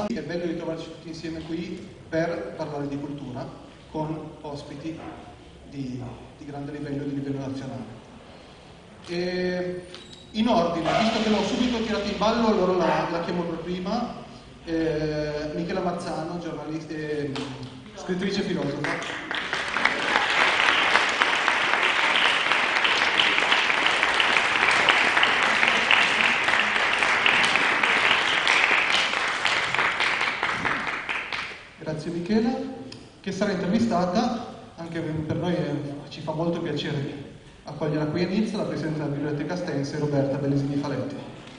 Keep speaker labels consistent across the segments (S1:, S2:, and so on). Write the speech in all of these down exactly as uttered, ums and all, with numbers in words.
S1: È bello ritrovarci tutti insieme qui per parlare di cultura con ospiti di, di grande livello e di livello nazionale. E in ordine, visto che l'ho subito tirato in ballo, allora la, la chiamo per prima. Eh, Michela Marzano, giornalista, eh, scrittrice e filosofa. Grazie Michela, che sarà intervistata, anche per noi è, ci fa molto piacere accoglierla qui a Nizza, la Presidente della Biblioteca Stense, Roberta Bellesini Faletti.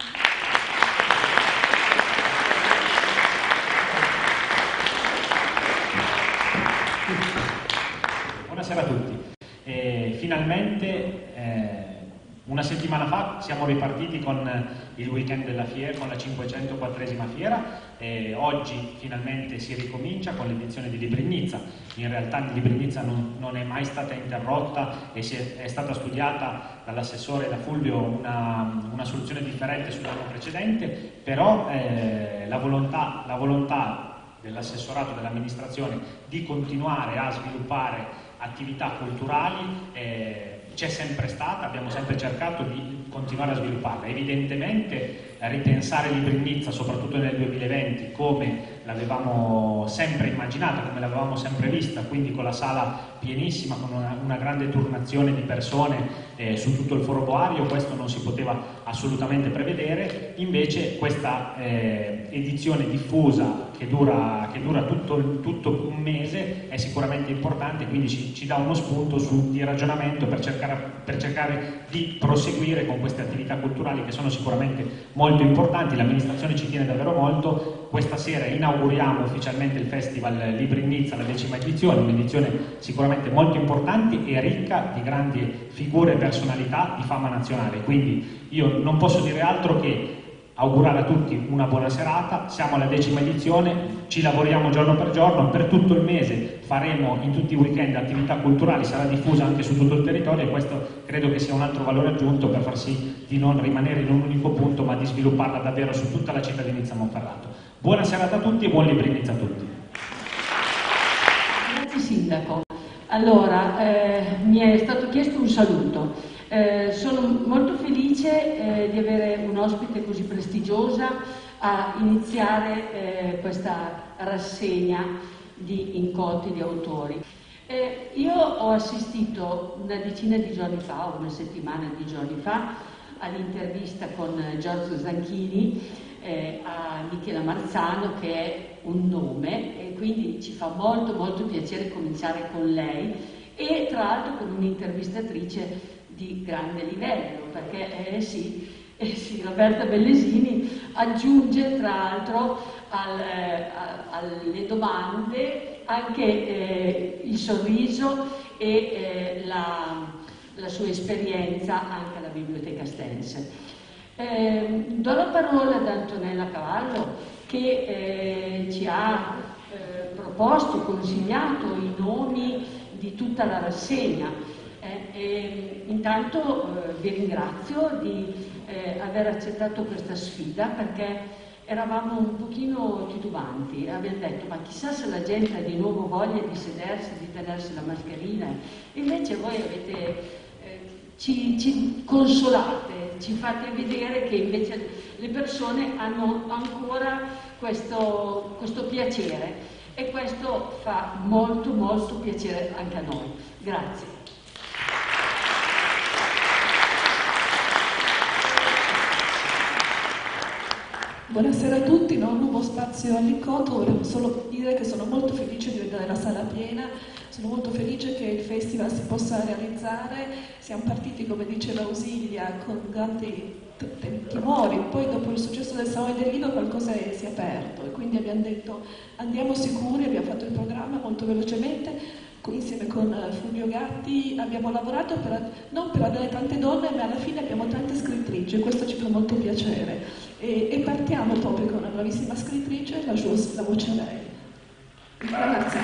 S2: Buonasera a tutti. Eh, finalmente eh, una settimana fa siamo ripartiti con il weekend della fiera, con la cinquecentoquattresima fiera. Eh, oggi finalmente si ricomincia con l'edizione di Libri in Nizza. In realtà Libri in Nizza non, non è mai stata interrotta e si è, è stata studiata dall'assessore, da Fulvio, una, una soluzione differente sull'anno precedente, però eh, la volontà, la volontà dell'assessorato, dell'amministrazione di continuare a sviluppare attività culturali eh, c'è sempre stata, abbiamo sempre cercato di continuare a svilupparla. Evidentemente ripensare Libri in Nizza, soprattutto nel duemilaventi, come l'avevamo sempre immaginata, come l'avevamo sempre vista, quindi con la sala pienissima, con una, una grande turnazione di persone eh, su tutto il foro boario, questo non si poteva assolutamente prevedere. Invece questa eh, edizione diffusa che dura, che dura tutto, tutto un mese è sicuramente importante, quindi ci, ci dà uno spunto su, di ragionamento per cercare, per cercare di proseguire con queste attività culturali che sono sicuramente molto importanti. L'amministrazione ci tiene davvero molto. Questa sera inauguriamo ufficialmente il Festival Libri in Nizza, la decima edizione, un'edizione sicuramente molto importante e ricca di grandi figure e personalità di fama nazionale. Quindi io non posso dire altro che augurare a tutti una buona serata. Siamo alla decima edizione, ci lavoriamo giorno per giorno, per tutto il mese faremo in tutti i weekend attività culturali, sarà diffusa anche su tutto il territorio e questo credo che sia un altro valore aggiunto per far sì di non rimanere in un unico punto ma di svilupparla davvero su tutta la città di Nizza Monferrato. Buona serata a tutti e buon Libri in Nizza a tutti.
S3: Grazie Sindaco. Allora, eh, mi è stato chiesto un saluto. Eh, sono molto felice eh, di avere un ospite così prestigiosa a iniziare eh, questa rassegna di incontri di autori. Eh, io ho assistito una decina di giorni fa, o una settimana di giorni fa, all'intervista con Giorgio Zanchini eh, a Michela Marzano, che è un nome, e quindi ci fa molto molto piacere cominciare con lei, e tra l'altro con un'intervistatrice di grande livello, perché eh sì, eh sì, Roberta Bellesini aggiunge tra l'altro al, eh, alle domande anche eh, il sorriso e eh, la, la sua esperienza anche alla Biblioteca Stense. Eh, do la parola ad Antonella Cavallo che eh, ci ha eh, proposto, consigliato i nomi di tutta la rassegna. Eh, e intanto eh, vi ringrazio di eh, aver accettato questa sfida, perché eravamo un pochino titubanti, abbiamo detto ma chissà se la gente ha di nuovo voglia di sedersi, di tenersi la mascherina, invece voi avete, eh, ci, ci consolate, ci fate vedere che invece le persone hanno ancora questo, questo piacere, e questo fa molto molto piacere anche a noi. Grazie.
S4: Buonasera a tutti, non rubo spazio all'incontro, volevo solo dire che sono molto felice di vedere la sala piena, sono molto felice che il festival si possa realizzare. Siamo partiti, come diceva Ausilia, con grandi timori, poi dopo il successo del Salone del Libro qualcosa si è aperto e quindi abbiamo detto andiamo sicuri, abbiamo fatto il programma molto velocemente. Insieme con Fulvio Gatti abbiamo lavorato per, non per avere tante donne, ma alla fine abbiamo tante scrittrici e questo ci fa molto piacere. E, e partiamo proprio con una bravissima scrittrice, la, la voce a lei. Grazie.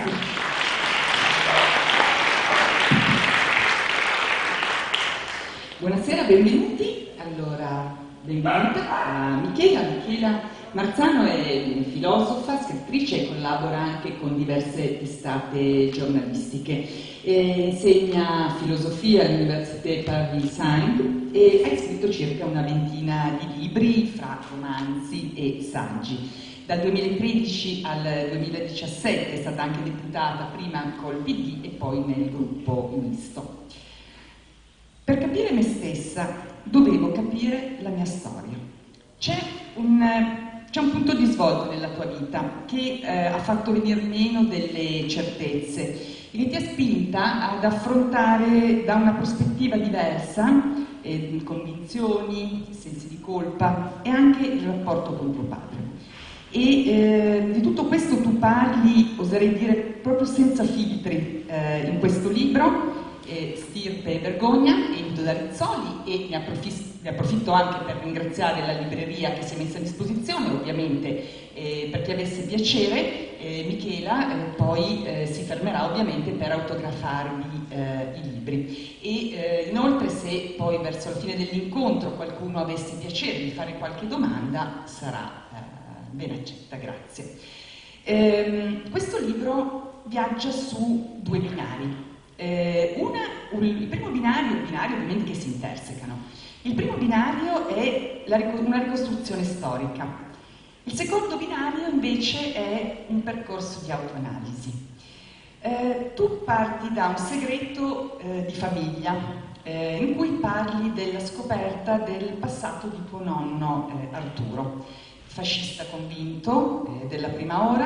S5: Buonasera, benvenuti. Allora, benvenuta a Michela. Michela Marzano è filosofa, scrittrice e collabora anche con diverse testate giornalistiche. E insegna filosofia all'Université Paris cinque e ha scritto circa una ventina di libri fra romanzi e saggi. Dal duemilatredici al duemiladiciassette è stata anche deputata prima col P D e poi nel gruppo misto. Per capire me stessa dovevo capire la mia storia. C'è un, c'è un punto di svolta nella tua vita che eh, ha fatto venire meno delle certezze e che ti ha spinta ad affrontare da una prospettiva diversa eh, convinzioni, sensi di colpa e anche il rapporto con tuo padre. E eh, di tutto questo tu parli, oserei dire, proprio senza filtri eh, in questo libro, eh, Stirpe e Vergogna, edito da Rizzoli, e ne approfitto, ne approfitto anche per ringraziare la libreria che si è messa a disposizione, ovviamente eh, per chi avesse piacere. eh, Michela eh, poi eh, si fermerà ovviamente per autografarvi eh, i libri. E eh, inoltre, se poi verso la fine dell'incontro qualcuno avesse piacere di fare qualche domanda, sarà eh, ben accetta, grazie. Ehm, questo libro viaggia su due binari. Eh, una, un, il primo binario, binari ovviamente che si intersecano. Il primo binario è la, una ricostruzione storica. Il secondo binario invece è un percorso di autoanalisi. Eh, tu parti da un segreto eh, di famiglia eh, in cui parli della scoperta del passato di tuo nonno eh, Arturo, fascista convinto eh, della prima ora,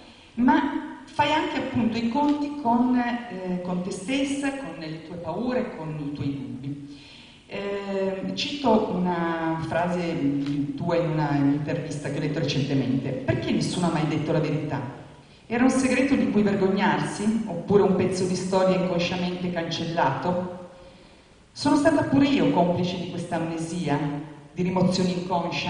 S5: ma fai anche appunto i conti con, eh, con te stessa, con le tue paure, con i tuoi dubbi. Eh, cito una frase tua in un'intervista che ho letto recentemente: perché nessuno ha mai detto la verità? Era un segreto di cui vergognarsi? Oppure un pezzo di storia inconsciamente cancellato? Sono stata pure io complice di questa amnesia, di rimozione inconscia?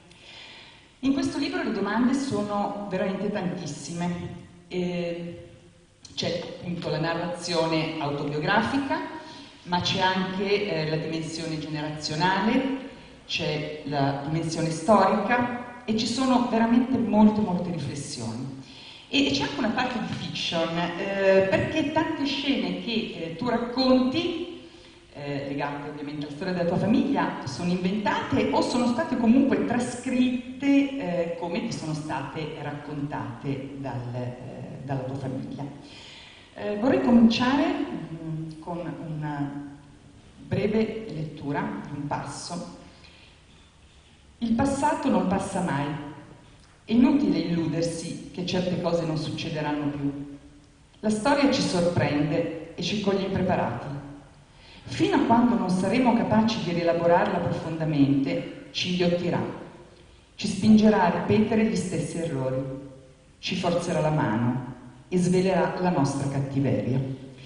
S5: In questo libro le domande sono veramente tantissime. Eh, c'è appunto la narrazione autobiografica, ma c'è anche eh, la dimensione generazionale, c'è la dimensione storica e ci sono veramente molte molte riflessioni. E c'è anche una parte di fiction, eh, perché tante scene che eh, tu racconti, eh, legate ovviamente alla storia della tua famiglia, sono inventate o sono state comunque trascritte eh, come ti sono state raccontate dal, eh, dalla tua famiglia. Eh, vorrei cominciare mh, con una breve lettura di un passo. Il passato non passa mai. È inutile illudersi che certe cose non succederanno più. La storia ci sorprende e ci coglie impreparati. Fino a quando non saremo capaci di rielaborarla profondamente, ci inghiottirà, ci spingerà a ripetere gli stessi errori, ci forzerà la mano e svelerà la nostra cattiveria.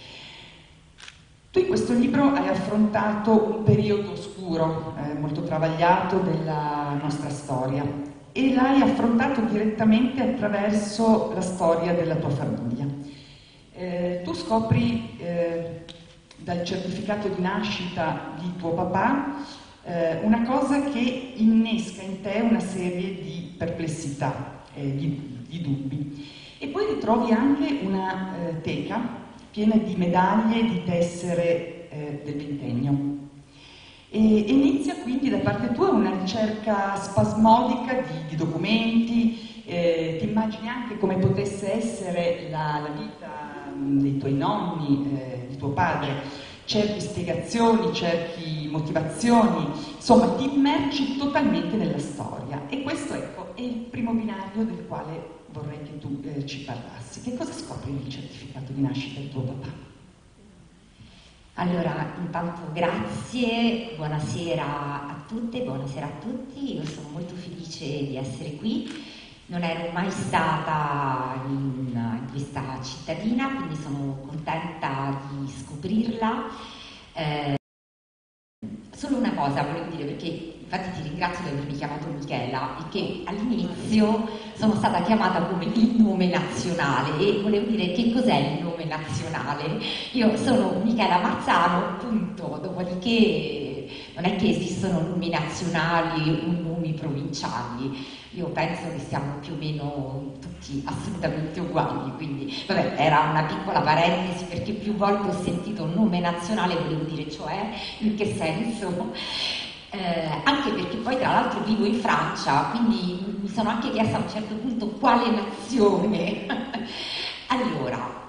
S5: Tu in questo libro hai affrontato un periodo oscuro, eh, molto travagliato della nostra storia, e l'hai affrontato direttamente attraverso la storia della tua famiglia. Eh, tu scopri eh, dal certificato di nascita di tuo papà eh, una cosa che innesca in te una serie di perplessità, eh, di, di dubbi. E poi ritrovi anche una eh, teca piena di medaglie, di tessere eh, del ventennio. E inizia quindi da parte tua una ricerca spasmodica di, di documenti, eh, ti immagini anche come potesse essere la, la vita dei tuoi nonni, eh, di tuo padre, cerchi spiegazioni, cerchi motivazioni, insomma ti immergi totalmente nella storia. E questo, ecco, è il primo binario del quale vorrei che tu eh, ci parlassi. Che cosa scopri nel certificato di nascita di tuo papà?
S6: Allora, intanto grazie, buonasera a tutte, buonasera a tutti. Io sono molto felice di essere qui. Non ero mai stata in, in questa cittadina, quindi sono contenta di scoprirla. Eh, solo una cosa volevo dire, perché infatti ti ringrazio di avermi chiamato Michela, e che all'inizio sono stata chiamata come il nome nazionale, e volevo dire che cos'è il nome nazionale. Io sono Michela Marzano, punto, dopodiché non è che esistono numi nazionali o numi provinciali, io penso che siamo più o meno tutti assolutamente uguali, quindi vabbè, era una piccola parentesi perché più volte ho sentito un nome nazionale, volevo dire cioè, in che senso? Eh, anche perché poi tra l'altro vivo in Francia, quindi mi sono anche chiesta a un certo punto quale nazione. Allora,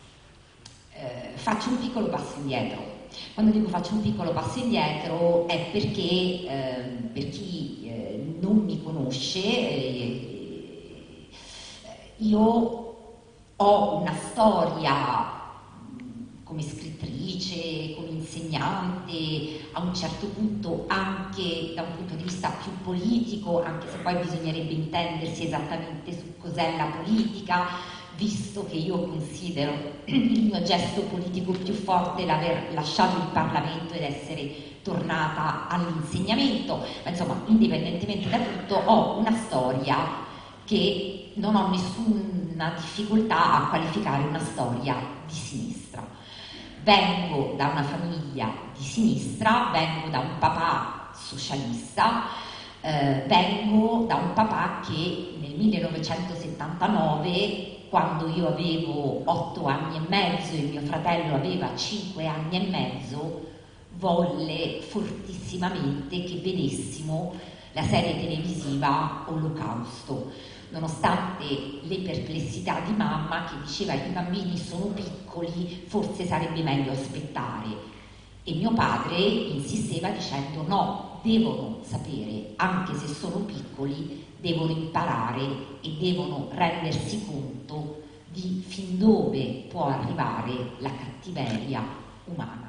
S6: eh, faccio un piccolo passo indietro. Quando dico faccio un piccolo passo indietro è perché eh, per chi eh, non mi conosce, eh, io ho una storia come scrittrice, come insegnante, a un certo punto anche da un punto di vista più politico, anche se poi bisognerebbe intendersi esattamente su cos'è la politica, visto che io considero il mio gesto politico più forte l'aver lasciato il Parlamento ed essere tornata all'insegnamento, ma insomma, indipendentemente da tutto, ho una storia che non ho nessuna difficoltà a qualificare una storia di sinistra. Vengo da una famiglia di sinistra, vengo da un papà socialista, eh, vengo da un papà che nel millenovecentosettantanove, quando io avevo otto anni e mezzo e mio fratello aveva cinque anni e mezzo, volle fortissimamente che vedessimo la serie televisiva Olocausto, nonostante le perplessità di mamma che diceva i bambini sono piccoli, forse sarebbe meglio aspettare. E mio padre insisteva dicendo no, devono sapere, anche se sono piccoli, devono imparare e devono rendersi conto di fin dove può arrivare la cattiveria umana.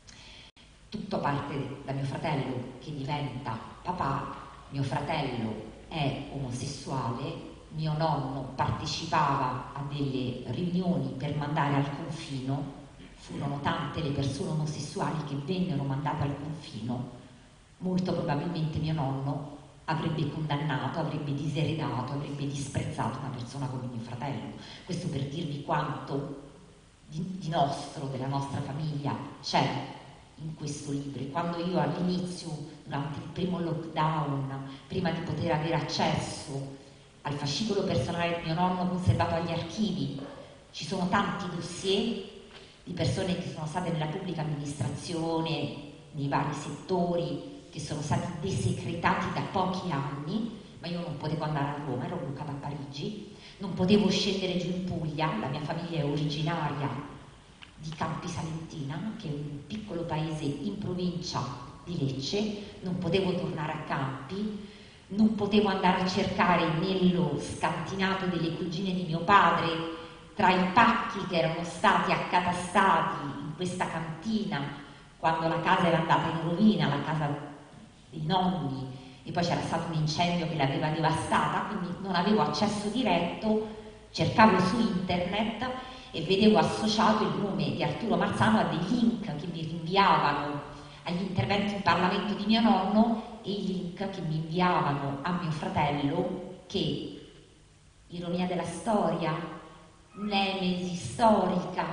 S6: Tutto parte da mio fratello che diventa papà. Mio fratello è omosessuale, mio nonno partecipava a delle riunioni per mandare al confino, furono tante le persone omosessuali che vennero mandate al confino, molto probabilmente mio nonno avrebbe condannato, avrebbe diseredato, avrebbe disprezzato una persona come mio fratello. Questo per dirvi quanto di, di nostro, della nostra famiglia, c'è in questo libro. Quando io all'inizio, durante il primo lockdown, prima di poter avere accesso al fascicolo personale di mio nonno conservato agli archivi, ci sono tanti dossier di persone che sono state nella pubblica amministrazione, nei vari settori, che sono stati desecretati da pochi anni, ma io non potevo andare a Roma, ero bloccata a Parigi, non potevo scendere giù in Puglia, la mia famiglia è originaria di Campi Salentina, che è un piccolo paese in provincia di Lecce, non potevo tornare a Campi, non potevo andare a cercare nello scantinato delle cugine di mio padre, tra i pacchi che erano stati accatastati in questa cantina, quando la casa era andata in rovina, la casa dei nonni, e poi c'era stato un incendio che l'aveva devastata, quindi non avevo accesso diretto, cercavo su internet e vedevo associato il nome di Arturo Marzano a dei link che mi rinviavano agli interventi in Parlamento di mio nonno e i link che mi inviavano a mio fratello che, ironia della storia, nemesi storica,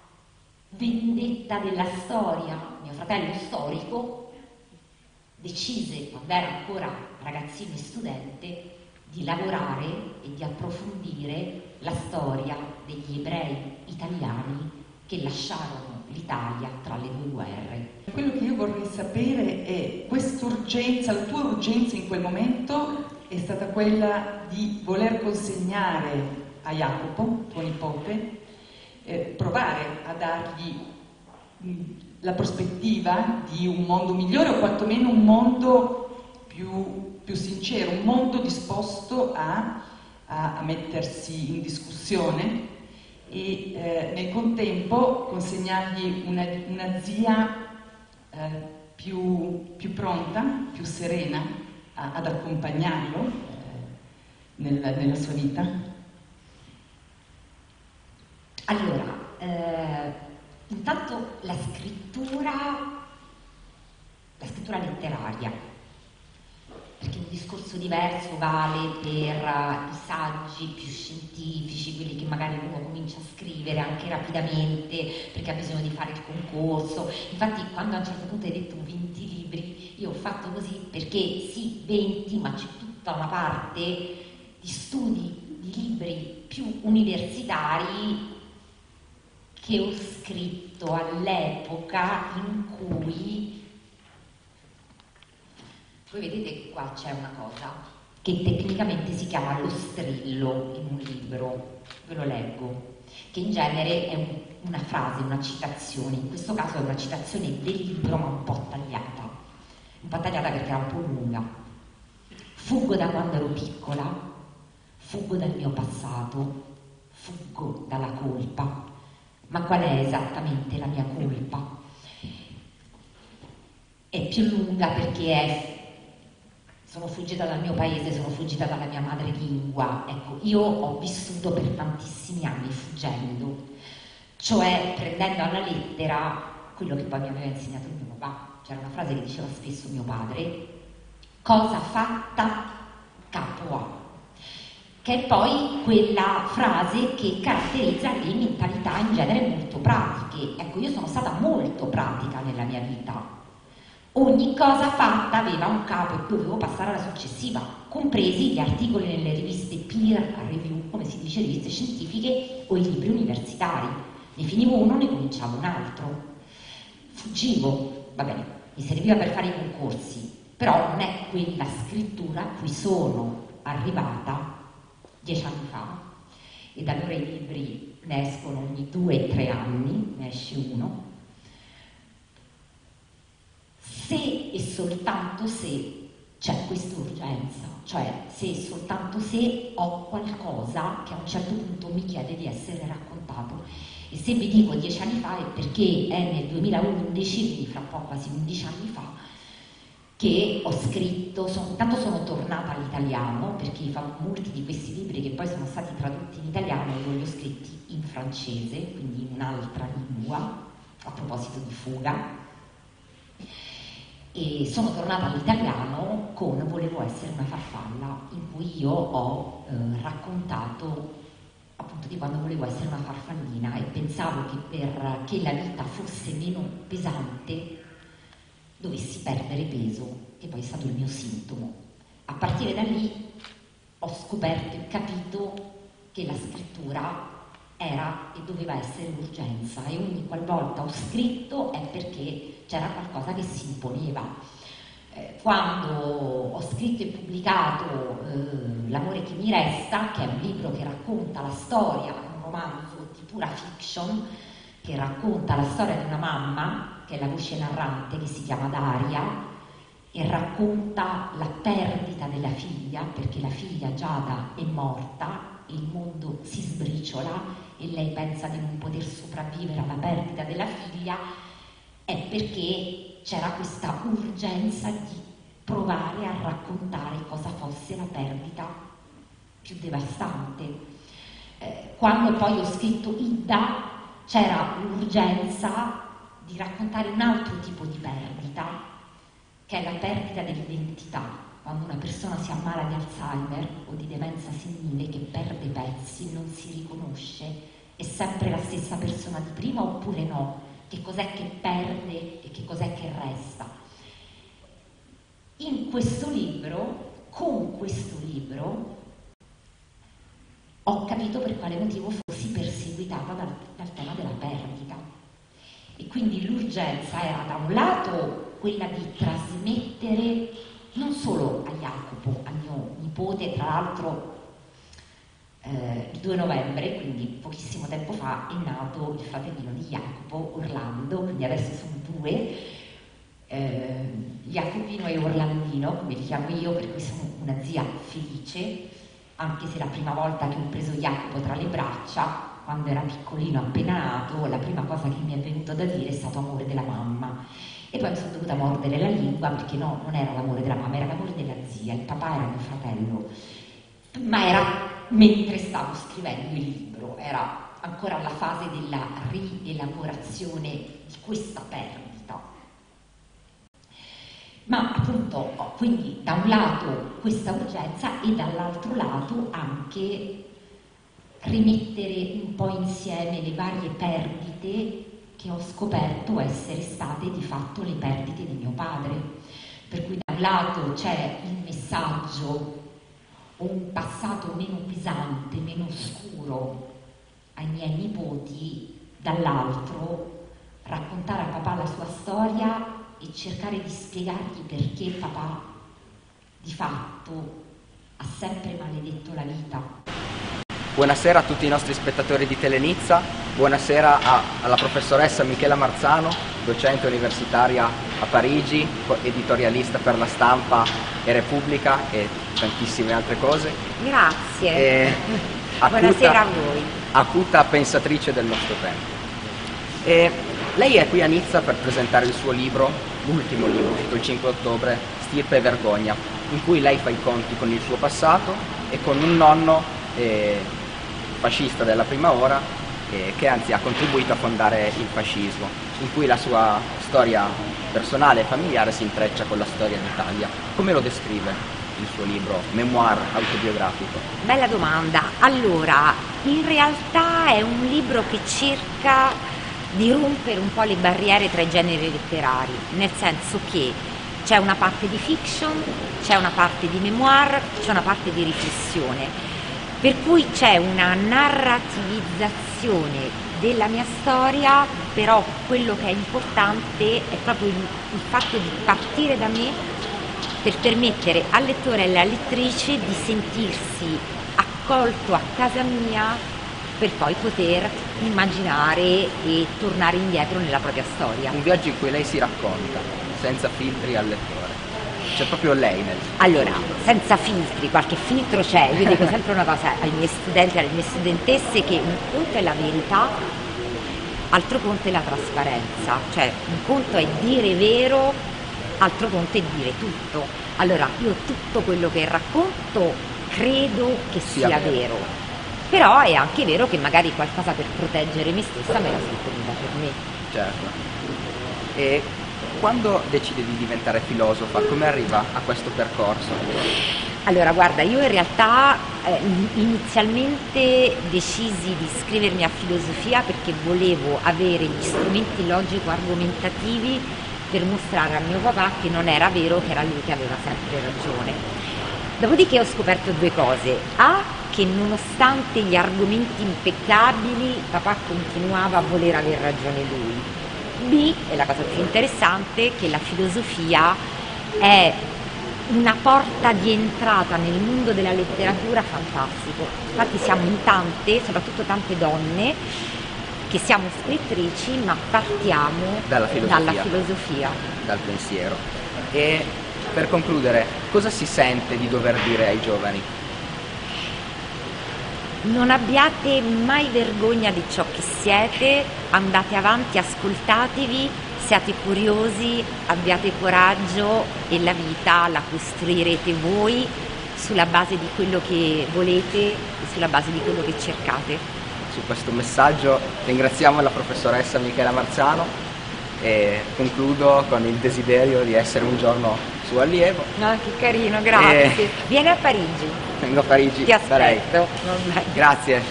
S6: vendetta della storia, mio fratello storico decise, quando era ancora ragazzino e studente, di lavorare e di approfondire la storia degli ebrei italiani che lasciarono l'Italia tra le due guerre.
S5: Quello che io vorrei sapere è quest'urgenza, la tua urgenza in quel momento è stata quella di voler consegnare a Jacopo, tuo nipote, eh, provare a dargli mh, la prospettiva di un mondo migliore o quantomeno un mondo più, più sincero, un mondo disposto a, a, a mettersi in discussione e eh, nel contempo consegnargli una, una zia eh, più, più pronta, più serena a, ad accompagnarlo eh, nella, nella sua vita.
S6: Allora, eh, intanto la scrittura, la scrittura letteraria perché un discorso diverso vale per uh, i saggi più scientifici, quelli che magari uno comincia a scrivere anche rapidamente perché ha bisogno di fare il concorso. Infatti quando a un certo punto hai detto venti libri, io ho fatto così perché sì, venti, ma c'è tutta una parte di studi, di libri più universitari che ho scritto all'epoca in cui... Voi vedete che qua c'è una cosa che tecnicamente si chiama lo strillo in un libro, ve lo leggo, che in genere è un, una frase, una citazione, in questo caso è una citazione del libro ma un po' tagliata, un po' tagliata perché era un po' lunga. Fuggo da quando ero piccola, fuggo dal mio passato, fuggo dalla colpa, ma qual è esattamente la mia colpa? È più lunga perché è sono fuggita dal mio paese, sono fuggita dalla mia madrelingua. Ecco, io ho vissuto per tantissimi anni fuggendo, cioè prendendo alla lettera quello che poi mi aveva insegnato il mio papà. C'era una frase che diceva spesso mio padre: cosa fatta, capo a. Che è poi quella frase che caratterizza le mentalità in genere molto pratiche. Ecco, io sono stata molto pratica nella mia vita. Ogni cosa fatta aveva un capo e dovevo passare alla successiva, compresi gli articoli nelle riviste peer review, come si dice, riviste scientifiche, o i libri universitari. Ne finivo uno, ne cominciavo un altro. Fuggivo, va bene, mi serviva per fare i concorsi, però non è quella scrittura a cui sono arrivata dieci anni fa, e da allora i libri ne escono ogni due o tre anni, ne esce uno. Se e soltanto se c'è questa urgenza, cioè se e soltanto se ho qualcosa che a un certo punto mi chiede di essere raccontato. E se vi dico dieci anni fa è perché è nel duemilaundici, quindi fra poco quasi undici anni fa, che ho scritto, sono, intanto sono tornata all'italiano, perché molti di questi libri che poi sono stati tradotti in italiano io li ho scritti in francese, quindi in un'altra lingua, a proposito di fuga. E sono tornata all'italiano con Volevo essere una farfalla, in cui io ho eh, raccontato appunto di quando volevo essere una farfallina e pensavo che perché la vita fosse meno pesante dovessi perdere peso, che poi è stato il mio sintomo. A partire da lì ho scoperto e capito che la scrittura era e doveva essere l'urgenza, e ogni qualvolta ho scritto è perché c'era qualcosa che si imponeva. Eh, quando ho scritto e pubblicato eh, L'amore che mi resta, che è un libro che racconta la storia, un romanzo di pura fiction, che racconta la storia di una mamma, che è la voce narrante, che si chiama Daria, e racconta la perdita della figlia, perché la figlia Giada è morta, il mondo si sbriciola e lei pensa di non poter sopravvivere alla perdita della figlia, è perché c'era questa urgenza di provare a raccontare cosa fosse la perdita più devastante. Eh, quando poi ho scritto Ida c'era l'urgenza di raccontare un altro tipo di perdita, che è la perdita dell'identità. Quando una persona si ammala di Alzheimer o di demenza senile, che perde pezzi, non si riconosce, è sempre la stessa persona di prima oppure no? Che cos'è che perde e che cos'è che resta? In questo libro, con questo libro, ho capito per quale motivo fossi perseguitata dal, dal tema della perdita. E quindi l'urgenza era da un lato quella di trasmettere non solo a Jacopo, a mio nipote, tra l'altro eh, il due novembre, quindi pochissimo tempo fa, è nato il fratellino di Jacopo, Orlando, quindi adesso sono due, eh, Jacopino e Orlandino, come li chiamo io, per cui sono una zia felice, anche se la prima volta che ho preso Jacopo tra le braccia, quando era piccolino, appena nato, la prima cosa che mi è venuto da dire è stato amore della mamma. E poi mi sono dovuta mordere la lingua, perché no, non era l'amore della mamma, era l'amore della zia, il papà era mio fratello. Ma era mentre stavo scrivendo il libro, era ancora alla fase della rielaborazione di questa perdita. Ma appunto, quindi da un lato questa urgenza e dall'altro lato anche rimettere un po' insieme le varie perdite che ho scoperto essere state di fatto le perdite di mio padre. Per cui da un lato c'è il messaggio o un passato meno pesante, meno oscuro ai miei nipoti, dall'altro raccontare a papà la sua storia e cercare di spiegargli perché papà di fatto ha sempre maledetto la vita.
S7: Buonasera a tutti i nostri spettatori di Telenizza, buonasera a, alla professoressa Michela Marzano, docente universitaria a Parigi, editorialista per La Stampa e Repubblica e tantissime altre cose.
S6: Grazie.
S7: E acuta,
S6: buonasera a voi.
S7: Acuta pensatrice del nostro tempo. E lei è qui a Nizza per presentare il suo libro, l'ultimo libro, uscito il cinque ottobre, Stirpe e Vergogna, in cui lei fa i conti con il suo passato e con un nonno eh, fascista della prima ora, eh, che anzi ha contribuito a fondare il fascismo, in cui la sua storia personale e familiare si intreccia con la storia d'Italia. Come lo descrive il suo libro, memoir autobiografico?
S6: Bella domanda. Allora, in realtà è un libro che cerca di rompere un po' le barriere tra i generi letterari, nel senso che c'è una parte di fiction, c'è una parte di memoir, c'è una parte di riflessione, per cui c'è una narrativizzazione della mia storia, però quello che è importante è proprio il, il fatto di partire da me per permettere al lettore e alla lettrice di sentirsi accolto a casa mia per poi poter immaginare e tornare indietro nella propria storia.
S7: Un viaggio in cui lei si racconta, senza filtri al lettore. C'è proprio lei nel...
S6: Allora, senza filtri, qualche filtro c'è. Io dico sempre una cosa ai miei studenti e alle mie studentesse, che un conto è la verità, altro conto è la trasparenza. Cioè, un conto è dire vero, altro conto è dire tutto. Allora, io tutto quello che racconto credo che sia, sia vero. vero. Però è anche vero che magari qualcosa per proteggere me stessa me l'ha scritto viva per me.
S7: Certo. E quando decide di diventare filosofa, come arriva a questo percorso?
S6: Allora, guarda, io in realtà eh, inizialmente decisi di iscrivermi a filosofia perché volevo avere gli strumenti logico-argomentativi per mostrare a mio papà che non era vero, che era lui che aveva sempre ragione. Dopodiché ho scoperto due cose. A, che nonostante gli argomenti impeccabili, papà continuava a voler aver ragione lui. B, e la cosa più interessante, che la filosofia è una porta di entrata nel mondo della letteratura fantastico. Infatti siamo in tante, soprattutto tante donne, che siamo scrittrici, ma partiamo
S7: dalla filosofia,
S6: dalla filosofia.
S7: Dal pensiero. E per concludere, cosa si sente di dover dire ai giovani?
S6: Non abbiate mai vergogna di ciò che siete, andate avanti, ascoltatevi, siate curiosi, abbiate coraggio e la vita la costruirete voi sulla base di quello che volete e sulla base di quello che cercate.
S7: Su questo messaggio ringraziamo la professoressa Michela Marzano e concludo con il desiderio di essere un giorno suo allievo.
S6: No, che carino, grazie.
S7: E...
S6: Vieni a Parigi.
S7: Vengo a Parigi.
S6: Ti aspetto.
S7: Vabbè. Grazie.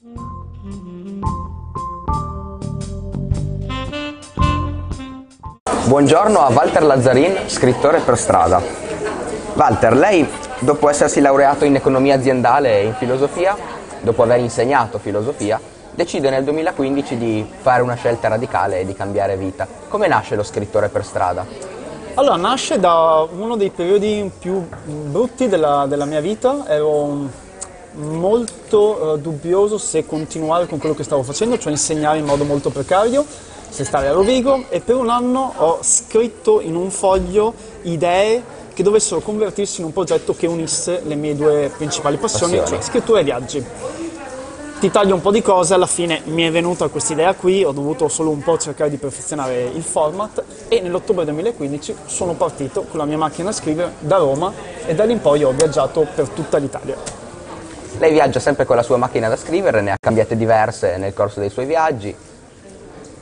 S7: Buongiorno a Walter Lazzarin, scrittore per strada. Walter, lei dopo essersi laureato in economia aziendale e in filosofia, dopo aver insegnato filosofia, decide nel duemilaquindici di fare una scelta radicale e di cambiare vita. Come nasce lo scrittore per strada?
S8: Allora, nasce da uno dei periodi più brutti della, della mia vita. Ero molto uh, dubbioso se continuare con quello che stavo facendo, cioè insegnare in modo molto precario, se stare a Rovigo, e per un anno ho scritto in un foglio idee che dovessero convertirsi in un progetto che unisse le mie due principali passioni, passioni. cioè scrittura e viaggi. Ti taglio un po' di cose, alla fine mi è venuta questa idea qui, ho dovuto solo un po' cercare di perfezionare il format e nell'ottobre duemilaquindici sono partito con la mia macchina da scrivere da Roma e da lì in poi ho viaggiato per tutta l'Italia.
S7: Lei viaggia sempre con la sua macchina da scrivere, ne ha cambiate diverse nel corso dei suoi viaggi?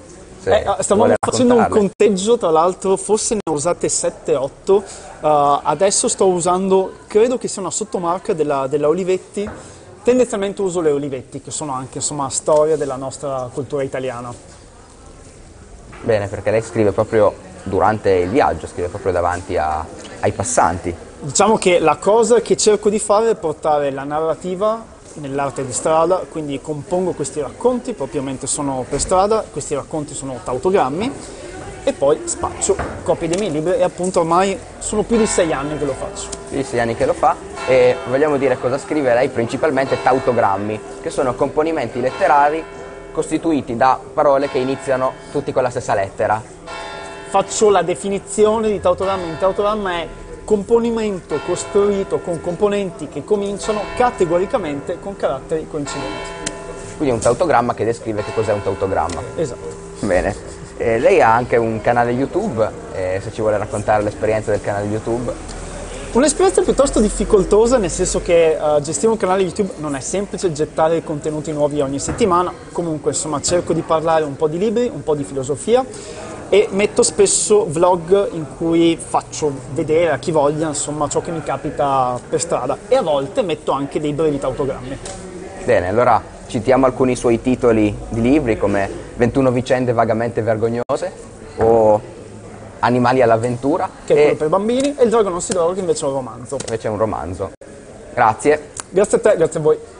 S7: se
S8: Eh, stavamo
S7: vuole
S8: facendo un
S7: raccontarle.
S8: conteggio, tra l'altro forse ne ho usate sette otto, uh, adesso sto usando, credo che sia una sottomarca della, della Olivetti, tendenzialmente uso le Olivetti, che sono anche insomma storia della nostra cultura italiana.
S7: Bene, perché lei scrive proprio durante il viaggio, scrive proprio davanti a- ai passanti.
S8: Diciamo che la cosa che cerco di fare è portare la narrativa nell'arte di strada, quindi compongo questi racconti, propriamente sono per strada, questi racconti sono tautogrammi e poi spaccio copie dei miei libri e appunto ormai sono più di sei anni che lo faccio.
S7: Più di sei anni che lo fa e vogliamo dire cosa scrive lei, principalmente tautogrammi, che sono componimenti letterari costituiti da parole che iniziano tutti con la stessa lettera.
S8: Faccio la definizione di tautogramma. Il tautogramma è componimento costruito con componenti che cominciano categoricamente con caratteri coincidenti.
S7: Quindi un tautogramma che descrive che cos'è un tautogramma.
S8: Esatto.
S7: Bene. Eh, lei ha anche un canale YouTube, eh, se ci vuole raccontare l'esperienza del canale YouTube.
S8: Un'esperienza piuttosto difficoltosa, nel senso che uh, gestire un canale YouTube non è semplice, gettare contenuti nuovi ogni settimana. Comunque insomma cerco di parlare un po' di libri, un po' di filosofia e metto spesso vlog in cui faccio vedere a chi voglia insomma ciò che mi capita per strada e a volte metto anche dei brevi tautogrammi.
S7: Bene, allora citiamo alcuni suoi titoli di libri come ventuno vicende vagamente vergognose o Animali all'avventura,
S8: Che è quello
S7: e
S8: per bambini, e Il drago non si droga, che invece è un romanzo.
S7: invece è un romanzo. Grazie.
S8: Grazie a te, grazie a voi.